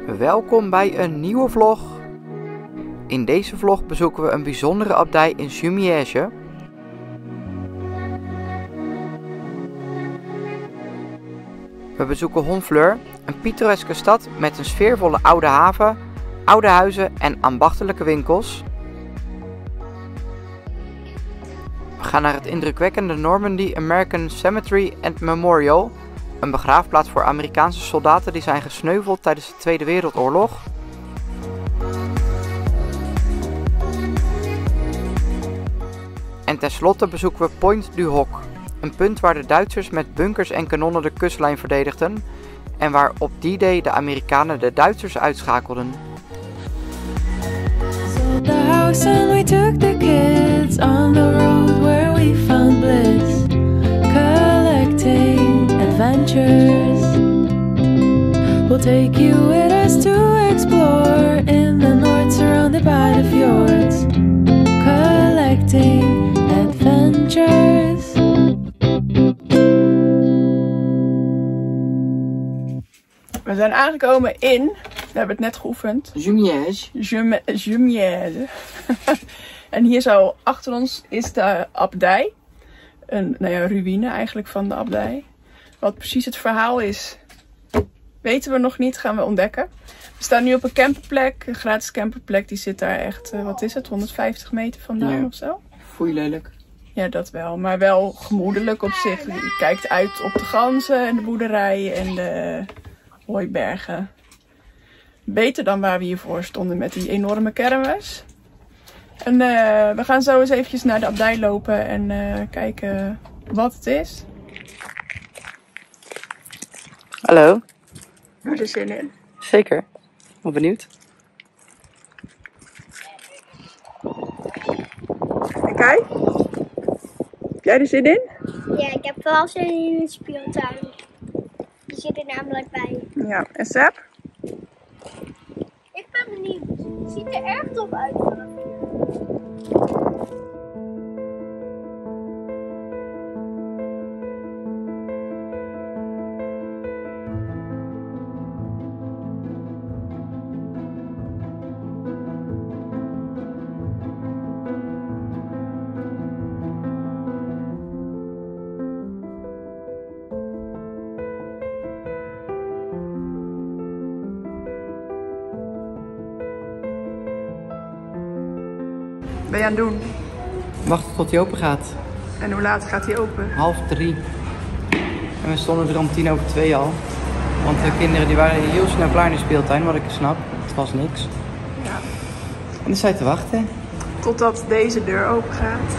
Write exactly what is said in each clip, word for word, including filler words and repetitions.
Welkom bij een nieuwe vlog. In deze vlog bezoeken we een bijzondere abdij in Jumièges. We bezoeken Honfleur, een pittoreske stad met een sfeervolle oude haven, oude huizen en ambachtelijke winkels. We gaan naar het indrukwekkende Normandy American Cemetery and Memorial, een begraafplaats voor Amerikaanse soldaten die zijn gesneuveld tijdens de Tweede Wereldoorlog. En tenslotte bezoeken we Pointe du Hoc, een punt waar de Duitsers met bunkers en kanonnen de kustlijn verdedigden en waar op die day de Amerikanen de Duitsers uitschakelden. Sold the house and we took the kids on the road where we found bliss, collecting adventures. We'll take you with us to explore in the north surrounded by the fjords, collecting adventures. We zijn aangekomen in, we hebben het net geoefend, Jumièges. Jumièges. En hier zo achter ons is de abdij. Een nou ja, ruïne eigenlijk van de abdij. Wat precies het verhaal is, weten we nog niet, gaan we ontdekken. We staan nu op een camperplek, een gratis camperplek. Die zit daar echt, uh, wat is het, honderdvijftig meter vandaan Ja. of zo? Voel je lelijk? Ja, dat wel. Maar wel gemoedelijk op zich. Je kijkt uit op de ganzen en de boerderij en de hooibergen. Beter dan waar we hiervoor stonden met die enorme kermis. En uh, we gaan zo eens eventjes naar de abdij lopen en uh, kijken wat het is. Hallo. Heb je er zin in? Zeker. Ben benieuwd. En kijk. Heb jij er zin in? Ja, ik heb wel zin in een speeltuin. Die zit er namelijk bij. Ja. En Seb? Ik ben benieuwd. Het ziet er erg tof uit vanaf hier. Ben je aan het doen? Wachten tot hij open gaat. En hoe laat gaat hij open? Half drie. En we stonden er om tien over twee al. Want de kinderen die waren heel snel klaar in de speeltuin, wat ik snap. Het was niks. Ja. En dan sta je te wachten. Totdat deze deur open gaat.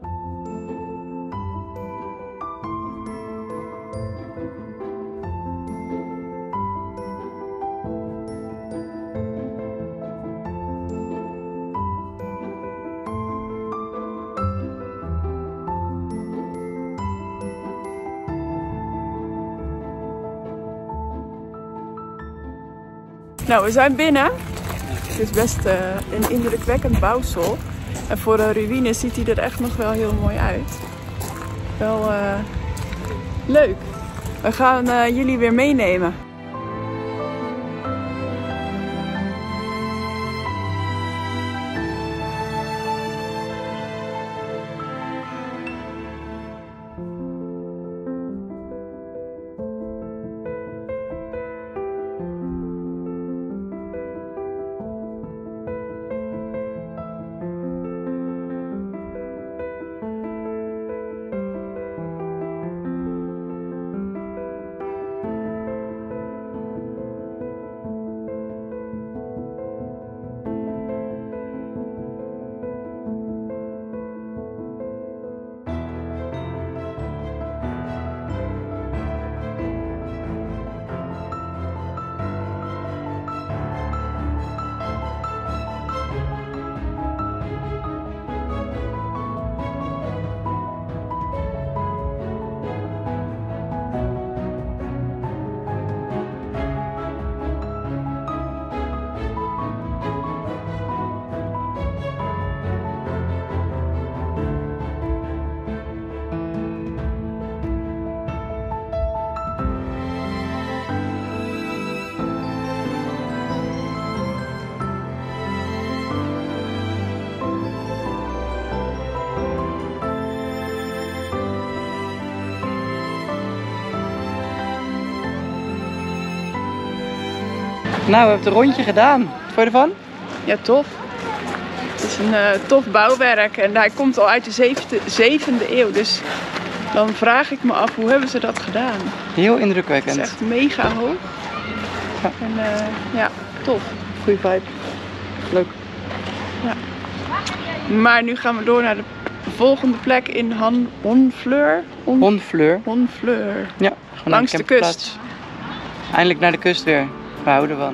Nou, we zijn binnen. Het is best uh, een indrukwekkend bouwsel. En voor een ruïne ziet hij er echt nog wel heel mooi uit. Wel uh, leuk. We gaan uh, jullie weer meenemen. Nou, we hebben het rondje gedaan. Wat vond je ervan? Ja, tof. Het is een uh, tof bouwwerk en hij komt al uit de zevende, zevende eeuw. Dus dan vraag ik me af, hoe hebben ze dat gedaan? Heel Het indrukwekkend. is echt mega hoog. Ja. En uh, ja, tof. Goeie vibe. Leuk. Maar nu gaan we door naar de volgende plek in Han Honfleur. Hon Honfleur. Honfleur. Ja, gewoon Langs een de camperplaats. kust. Eindelijk naar de kust weer. We houden van.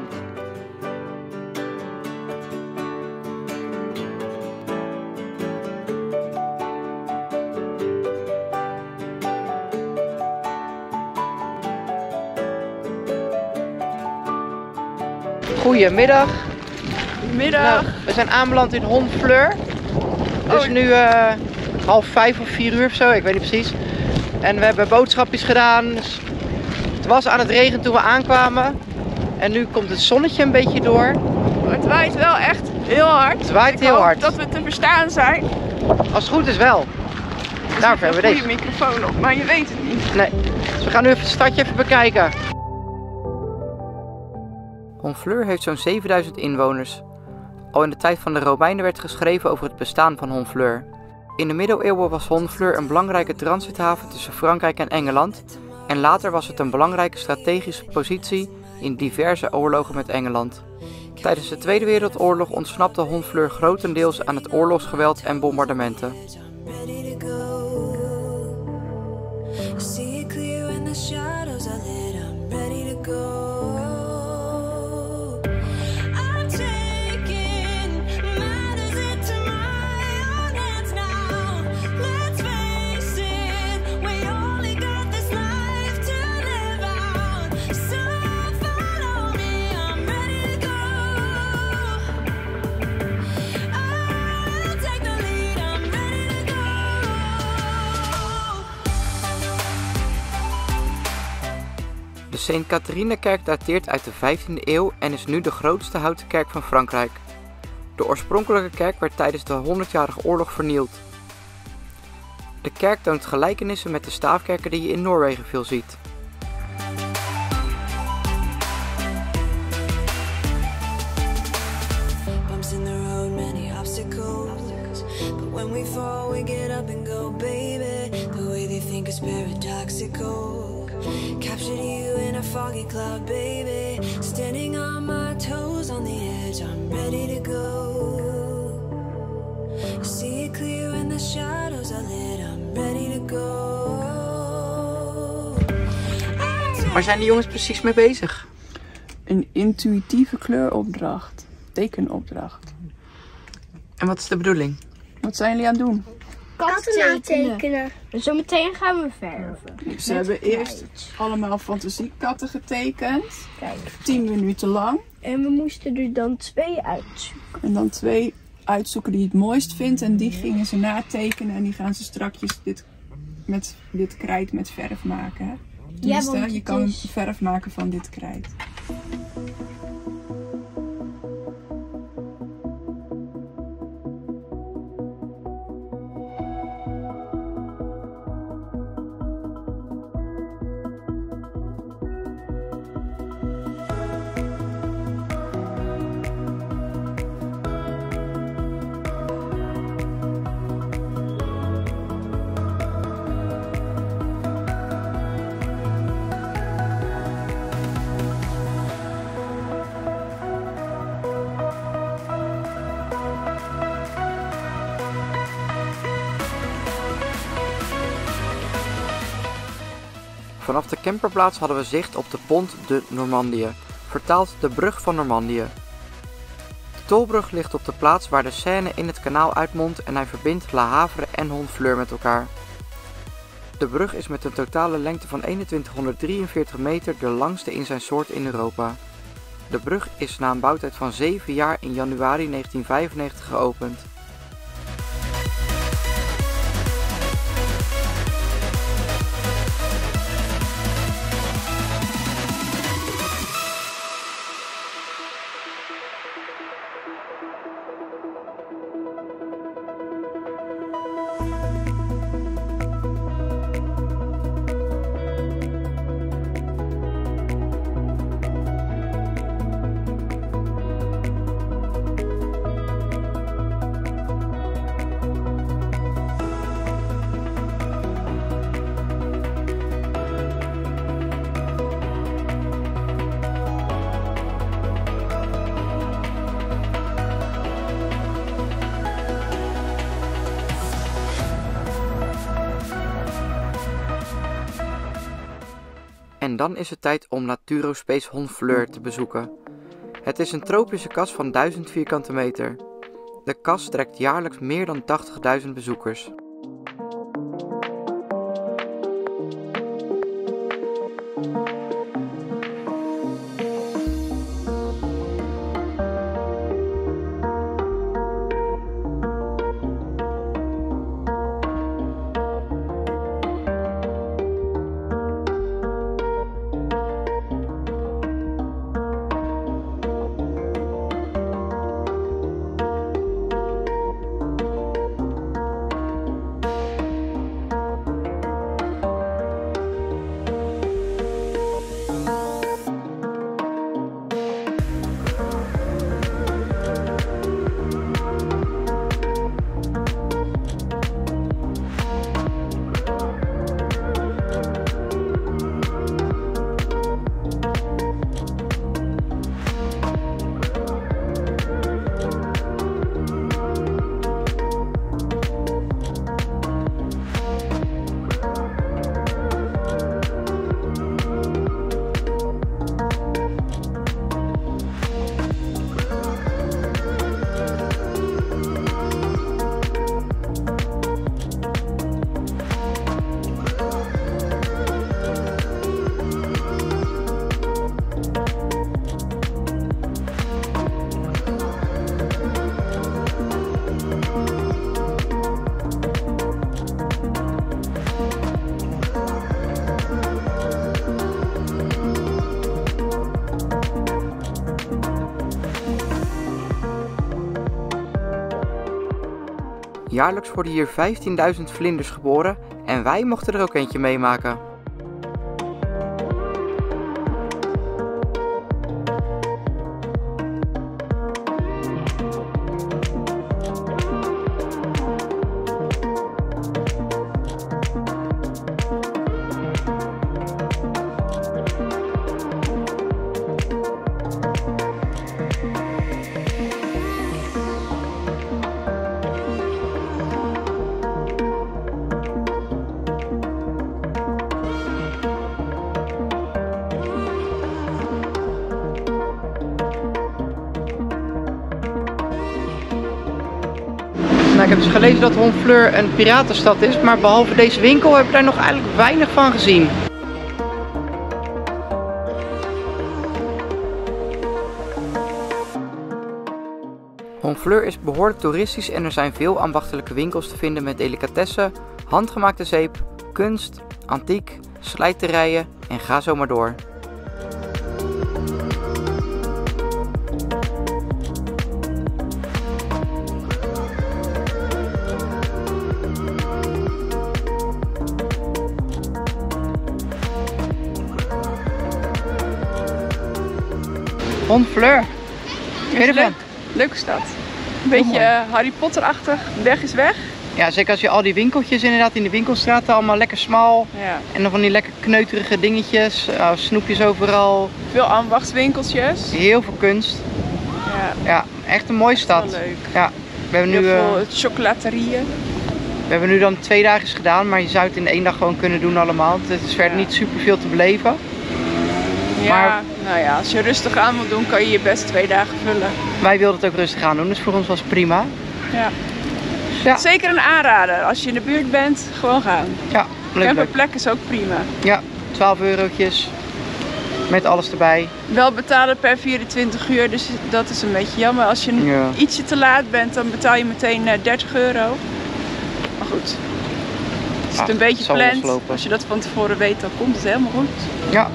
Goedemiddag. Middag. Nou, we zijn aanbeland in Honfleur. Het is Oh. nu uh, half vijf of vier uur of zo, ik weet niet precies. En we hebben boodschapjes gedaan. Dus het was aan het regenen toen we aankwamen. En nu komt het zonnetje een beetje door. Maar het waait wel echt heel hard. Het waait ik heel hoop hard. dat we te verstaan zijn. Als het goed is wel. Daarvoor hebben we een deze. goede microfoon op, maar je weet het niet. Nee. Dus we gaan nu even het stadje even bekijken. Honfleur heeft zo'n zevenduizend inwoners. Al in de tijd van de Romeinen werd geschreven over het bestaan van Honfleur. In de middeleeuwen was Honfleur een belangrijke transithaven tussen Frankrijk en Engeland. En later was het een belangrijke strategische positie in diverse oorlogen met Engeland. Tijdens de Tweede Wereldoorlog ontsnapte Honfleur grotendeels aan het oorlogsgeweld en bombardementen. De Sint-Catharine-kerk dateert uit de vijftiende eeuw en is nu de grootste houten kerk van Frankrijk. De oorspronkelijke kerk werd tijdens de honderdjarige oorlog vernield. De kerk toont gelijkenissen met de staafkerken die je in Noorwegen veel ziet. Captured you in a foggy cloud, baby. Standing on my toes on the edge, I'm ready to go. See it clear when the shadows are lit, I'm ready to go. Waar zijn die jongens precies mee bezig? Een intuïtieve kleuropdracht. Tekenopdracht. En wat is de bedoeling? Wat zijn jullie aan het doen? Katten natekenen. En zometeen gaan we verven. Ze hebben eerst allemaal fantasiekatten getekend. Kijk. tien minuten lang. En we moesten er dan twee uitzoeken. En dan twee uitzoeken die het mooist vindt. En die gingen ze natekenen. En die gaan ze strakjes dit, met dit krijt met verf maken. Hè? Tenminste, want je het kan is- verf maken van dit krijt. Vanaf de camperplaats hadden we zicht op de Pont de Normandie, vertaald de brug van Normandië. De tolbrug ligt op de plaats waar de Seine in het kanaal uitmondt en hij verbindt La Havre en Honfleur met elkaar. De brug is met een totale lengte van eenentwintighonderddrieënveertig meter de langste in zijn soort in Europa. De brug is na een bouwtijd van zeven jaar in januari negentien vijfennegentig geopend. dan is het tijd om Naturospace Honfleur te bezoeken. Het is een tropische kas van duizend vierkante meter. De kas trekt jaarlijks meer dan tachtigduizend bezoekers. Jaarlijks worden hier vijftienduizend vlinders geboren en wij mochten er ook eentje meemaken. Nou, ik heb dus gelezen dat Honfleur een piratenstad is, maar behalve deze winkel heb ik daar nog eigenlijk weinig van gezien. Honfleur is behoorlijk toeristisch en er zijn veel ambachtelijke winkels te vinden met delicatessen, handgemaakte zeep, kunst, antiek, slijterijen en ga zo maar door. Honfleur. Is leuk. Leuke stad. Een beetje uh, Harry Potter-achtig. Weg is weg. Ja, zeker als je al die winkeltjes inderdaad in de winkelstraten allemaal lekker smal. Ja. En dan van die lekker kneuterige dingetjes. Uh, snoepjes overal. Veel ambachtswinkeltjes. Heel veel kunst. Ja, ja echt een mooie stad. Dat is wel leuk. Ja, we hebben Heel nu, veel uh, chocolaterieën. We hebben nu dan twee dagen gedaan, maar je zou het in één dag gewoon kunnen doen allemaal. Het is verder ja. niet super veel te beleven. Ja, maar nou ja, als je rustig aan wilt doen, kan je je best twee dagen vullen. Wij wilden het ook rustig aan doen, dus voor ons was het prima. Ja. Ja. Zeker een aanrader. Als je in de buurt bent, gewoon gaan. Ja, leuk. Camperplek is ook prima. Ja, twaalf eurotjes. Met alles erbij. Wel betalen per vierentwintig uur, dus dat is een beetje jammer. Als je ja. ietsje te laat bent, dan betaal je meteen dertig euro. Maar goed, als je het een beetje plant, als je dat van tevoren weet, dan komt het helemaal goed. Ja.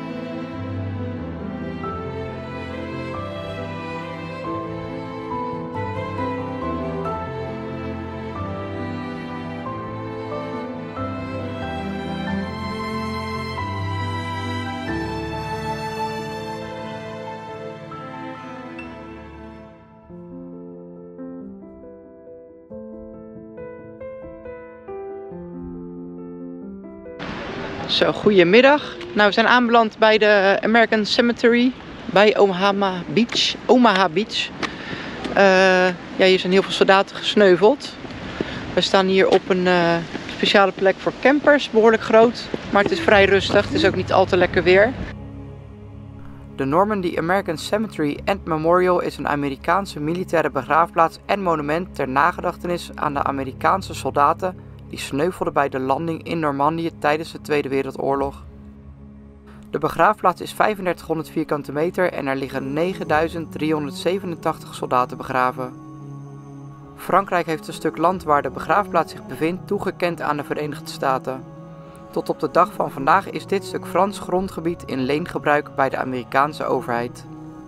Zo, goedemiddag. Nou, we zijn aanbeland bij de American Cemetery bij Omaha Beach. Omaha Beach. Uh, ja, hier zijn heel veel soldaten gesneuveld. We staan hier op een uh, speciale plek voor campers, behoorlijk groot, maar het is vrij rustig. Het is ook niet al te lekker weer. De Normandy American Cemetery and Memorial is een Amerikaanse militaire begraafplaats en monument ter nagedachtenis aan de Amerikaanse soldaten die sneuvelden bij de landing in Normandië tijdens de Tweede Wereldoorlog. De begraafplaats is vijfendertighonderd vierkante meter en er liggen negenduizend driehonderdzevenentachtig soldaten begraven. Frankrijk heeft een stuk land waar de begraafplaats zich bevindt toegekend aan de Verenigde Staten. Tot op de dag van vandaag is dit stuk Frans grondgebied in leengebruik bij de Amerikaanse overheid.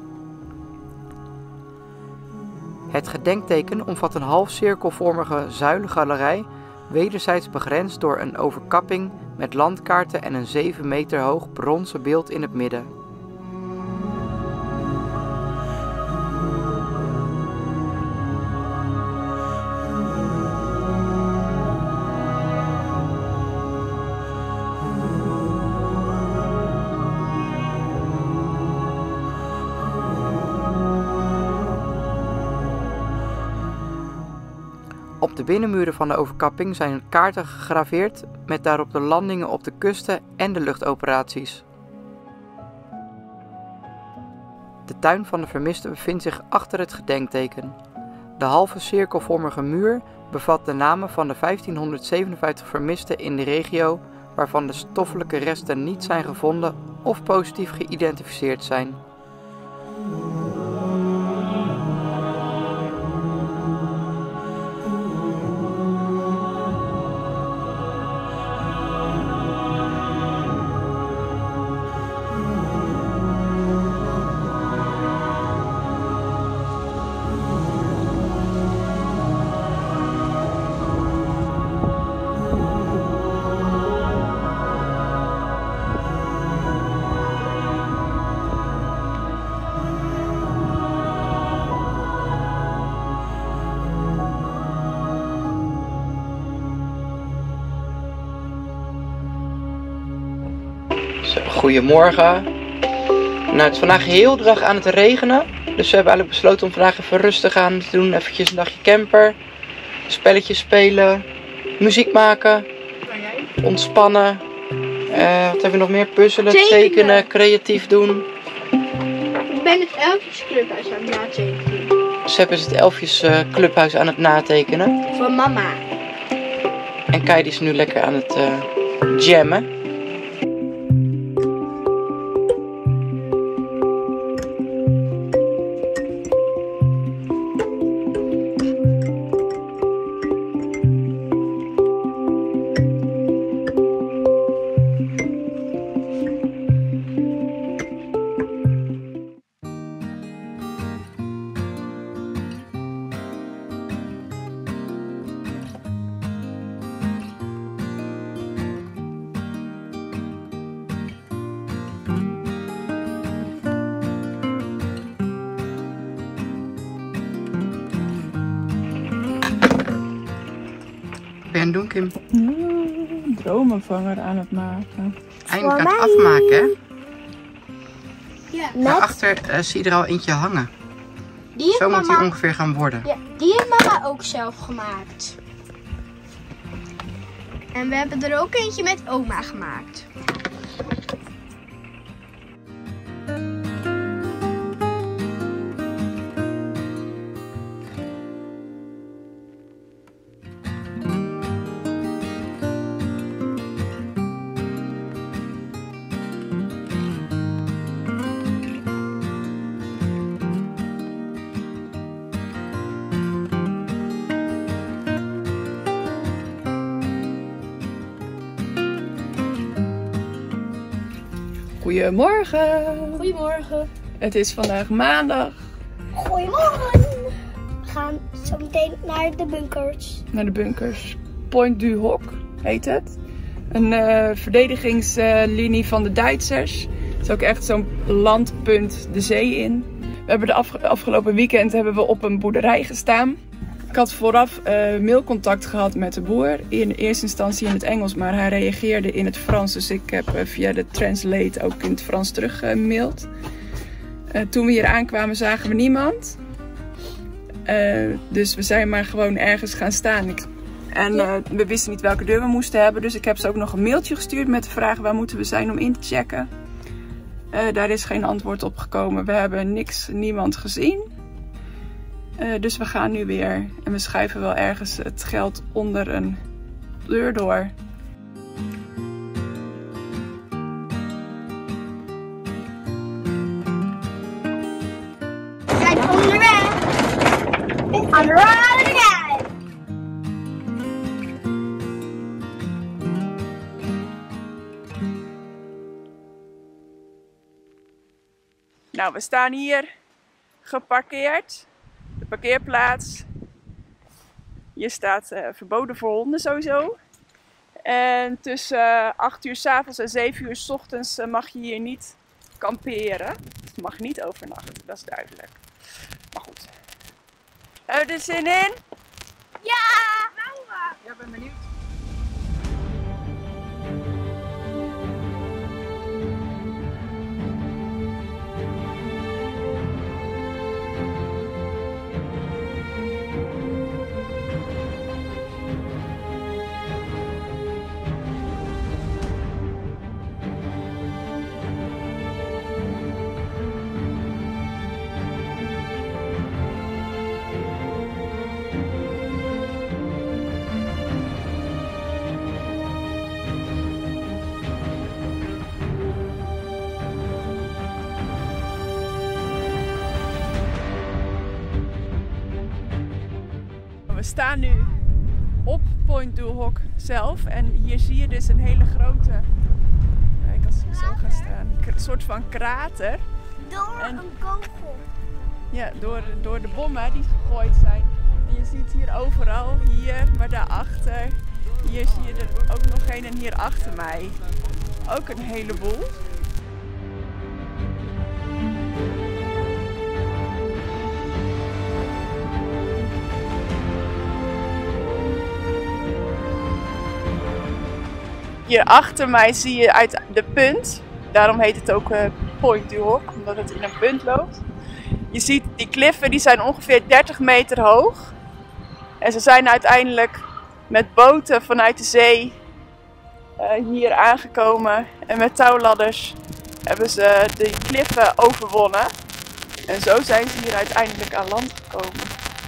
Het gedenkteken omvat een halfcirkelvormige zuilengalerij, wederzijds begrensd door een overkapping met landkaarten en een zeven meter hoog bronzen beeld in het midden. Op de binnenmuren van de overkapping zijn kaarten gegraveerd met daarop de landingen op de kusten en de luchtoperaties. De tuin van de vermisten bevindt zich achter het gedenkteken. De halve cirkelvormige muur bevat de namen van de vijftienhonderdzevenenvijftig vermisten in de regio waarvan de stoffelijke resten niet zijn gevonden of positief geïdentificeerd zijn. Goedemorgen. Nou, het is vandaag heel de dag aan het regenen. Dus we hebben eigenlijk besloten om vandaag even rustig aan te doen. Eventjes een dagje camper. Spelletjes spelen. Muziek maken. Ontspannen. Uh, wat hebben we nog meer? Puzzelen, tekenen. tekenen, creatief doen. Ik ben het Elfjes Clubhuis aan het natekenen. Seb is het Elfjes uh, Clubhuis aan het natekenen. Voor mama. En Kai is nu lekker aan het uh, jammen. Wat ben je aan het doen, Kim? Mm, dromenvanger aan het maken. Eindelijk aan het afmaken, hè? Ja. Daarachter uh, zie je er al eentje hangen. Die Zo moet mama... die ongeveer gaan worden. Ja, die heeft mama ook zelf gemaakt. En we hebben er ook eentje met oma gemaakt. Goedemorgen. Goedemorgen. Het is vandaag maandag. Goedemorgen. We gaan zo meteen naar de bunkers. Naar de bunkers. Point du Hoc heet het. Een uh, verdedigingslinie uh, van de Duitsers. Het is ook echt zo'n landpunt de zee in. We hebben de afge afgelopen weekend hebben we op een boerderij gestaan. Ik had vooraf uh, mailcontact gehad met de boer. In eerste instantie in het Engels, maar hij reageerde in het Frans. Dus ik heb uh, via de Translate ook in het Frans teruggemaild. Uh, toen we hier aankwamen zagen we niemand. Uh, dus we zijn maar gewoon ergens gaan staan. Ik En uh, we wisten niet welke deur we moesten hebben. Dus ik heb ze ook nog een mailtje gestuurd met de vraag waar moeten we zijn om in te checken. Uh, daar is geen antwoord op gekomen. We hebben niks, niemand gezien. Uh, dus we gaan nu weer en we schuiven wel ergens het geld onder een deur door. We zijn onderweg. On the road again. Nou, we staan hier geparkeerd. De parkeerplaats. Hier staat uh, verboden voor honden sowieso. En tussen uh, acht uur 's avonds en zeven uur 's ochtends uh, mag je hier niet kamperen. Je mag niet overnachten, dat is duidelijk. Maar goed. Hebben we er zin in? Ja! Ja, ben benieuwd. We staan nu op Point du Hoc zelf en hier zie je dus een hele grote, kijk als ik zo ga staan, een soort van krater. Door En- een kogel. Ja, door, door de bommen die gegooid zijn. En je ziet hier overal, hier, maar daarachter, hier zie je er ook nog een en hier achter mij ook een heleboel. Hier achter mij zie je uit de punt, daarom heet het ook uh, Point du Hoc, omdat het in een punt loopt. Je ziet die kliffen, die zijn ongeveer dertig meter hoog. En ze zijn uiteindelijk met boten vanuit de zee uh, hier aangekomen. En met touwladders hebben ze de kliffen overwonnen. En zo zijn ze hier uiteindelijk aan land gekomen.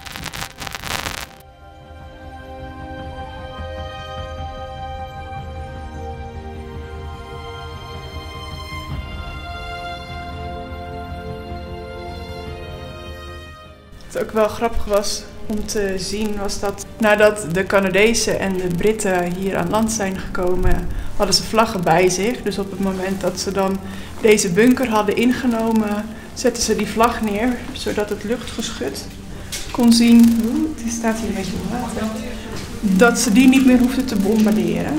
Wat ook wel grappig was om te zien was dat nadat de Canadezen en de Britten hier aan land zijn gekomen, hadden ze vlaggen bij zich. Dus op het moment dat ze dan deze bunker hadden ingenomen, zetten ze die vlag neer, zodat het luchtgeschut kon zien, oeh, het staat hier een beetje op water, dat ze die niet meer hoefden te bombarderen.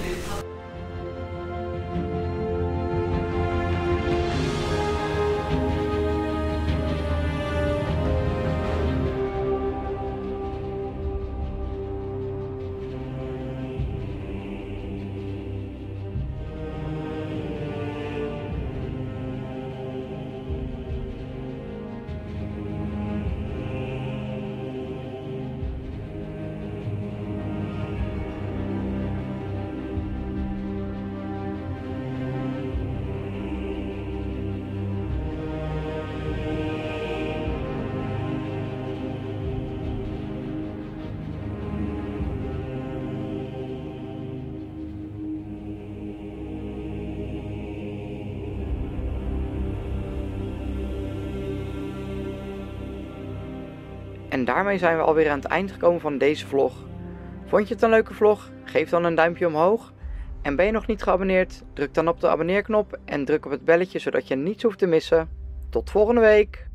En daarmee zijn we alweer aan het eind gekomen van deze vlog. Vond je het een leuke vlog? Geef dan een duimpje omhoog. En ben je nog niet geabonneerd? Druk dan op de abonneerknop en druk op het belletje zodat je niets hoeft te missen. Tot volgende week!